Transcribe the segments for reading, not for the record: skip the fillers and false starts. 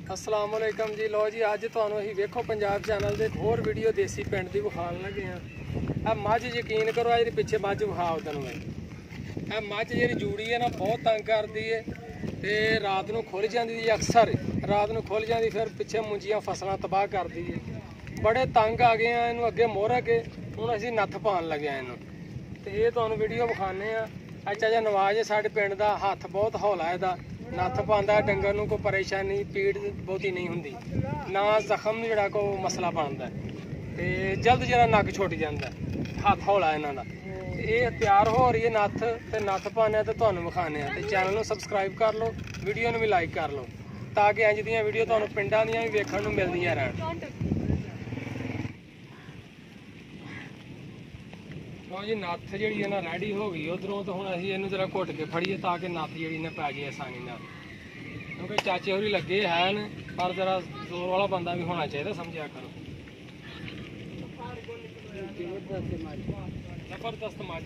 अस्सलाम वालेकुम जी। लो जी अज तुहानू असीं वेखो पंजाब चैनल दे एक होर वीडियो देसी पिंड दी विखाण लगे हाँ। मझ यकीन करो आ जी पिछे मझ विखाओ तेन मैं आ मझ जी जूड़ी है ना बहुत तंग करती है तो रात को खुल जाती है, अक्सर रात को खुल जाती, फिर पिछे मुंजियां फसलां तबाह करती है। बड़े तंग आ गए हैं, इनू अगे मोहर के हुण असीं नत्थ पाउण लगे हैं इनू तो ये तुहानू वीडियो विखाने आ। अच्छा जा नवाज है साडे पिंड दा, हत्थ बहुत हौला है, नत्थ पांदा डंगर नूं कोई परेशानी पीड़ बहुती नहीं हुंदी, ना जख्म जिहड़ा कोई मसला बनदा ते जल्द जरा नग छुट जांदा, हत्थ हौला इन्हां दा। ये तैयार हो रही है नत्थ ते नत्थ पाने ते तुहानू विखाने आ। ते चैनल नूं सबसक्राइब कर लो, वीडियो नूं भी लाइक कर लो ताकि इंज दीयां वीडियो तुहानू पिंडां दीयां भी वेखण नूं मिलदियां रहण। लो जी नत्थ जी है ना रेडी हो गई उधरों, तो हम असीं इहनूं जरा घुट के फड़ीए ताकि नत्थ जी ने पै जाए आसानी नाल, क्योंकि चाचे होरी लगे है पर जरा जोर वाला बंदा भी होना चाहिए, समझिया करो। जबरदस्त मझ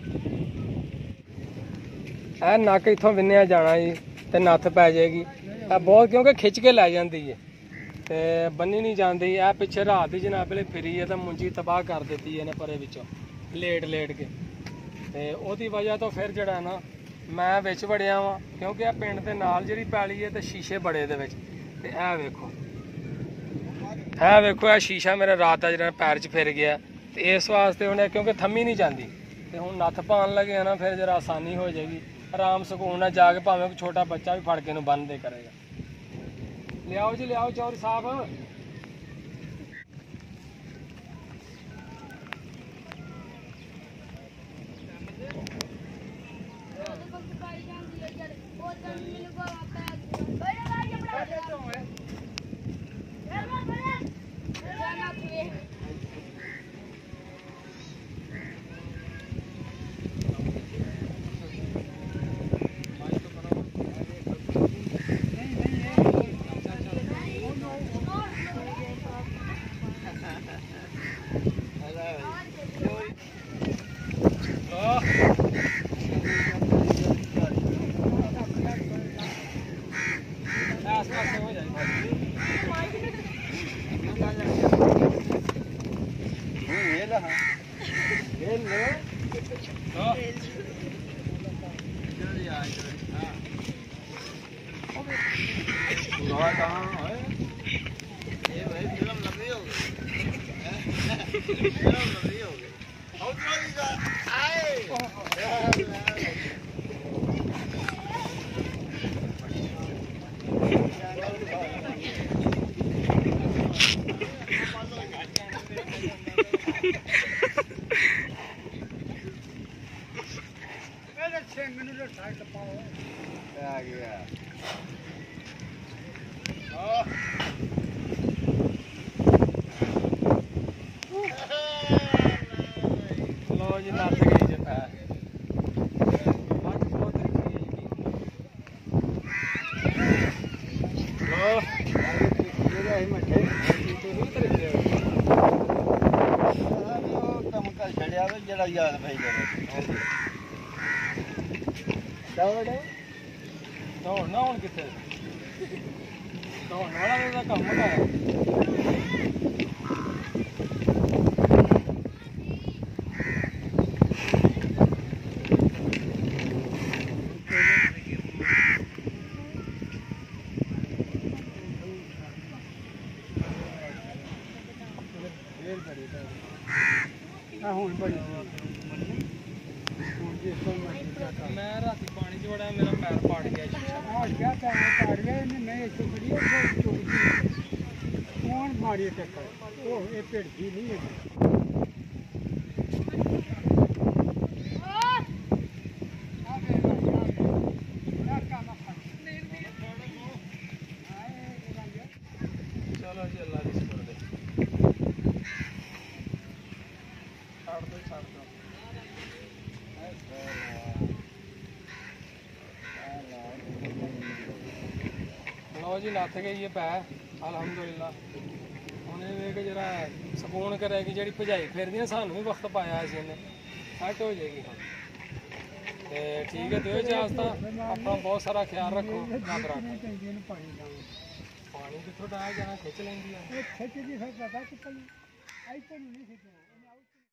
है नक इत्थों विन्निया जाना जी तो नत्थ पै जाएगी बहुत, क्योंकि खिंच के लै जाती है तो बन्नी नहीं जाती। है पिछे रात ही जनाब वे फिरी है तो मुंजी तबाह कर दी है परे विचों लेट लेट के, तो उसकी वजह तो फिर जड़ा ना मैं विच वड़िया वा, क्योंकि आ पिंड के नाल जी पैली है तो शीशे बड़े दे विच। ते ऐ वेखो है शीशा मेरे रात का जरा पैर च फिर गया, तो इस वास्ते उन्हें क्योंकि थम्मी नहीं जाती तो हूँ नत्थ पान लगे ना, फिर जरा आसानी हो जाएगी, आराम सकून है जाके भावें छोटा बच्चा भी फड़ के नूं बन दे करेगा। लियाओ जी लियाओ चौधरी साहब। लो जी नत्थ गई जी पैर, मझ बहुत रखी है जी। दौड़ना हूँ कितने दौड़ने वाला तो कम है। मैं रात पानी च बड़ा मेरा पैर पाड़ गया मारी भिड़की नहीं चलो जी अल्लाह की शुक्र दे छड़ दो छड़ दो। लो जी नत्थ गई है पै अलहमदुलिल्लाह। हूँ ये जरा सकून करेगी जी भजाई फिरदी सानू भी वक्त पाया इसी ने सैट हो जाएगी। तो ठीक है, दो इजाजत, अपना बहुत सारा ख्याल रखो। ਪਾਣੀ ਕਿੱਥੋਂ ਦਾ ਜਾਣਾ ਖਿੱਚ ਲੈਂਦੀ ਆ ਖਿੱਚਦੀ ਫਿਰ ਪਤਾ ਕਿੱਥੇ ਆਈ ਤਾਂ ਨਹੀਂ ਖਿੱਚਣਾ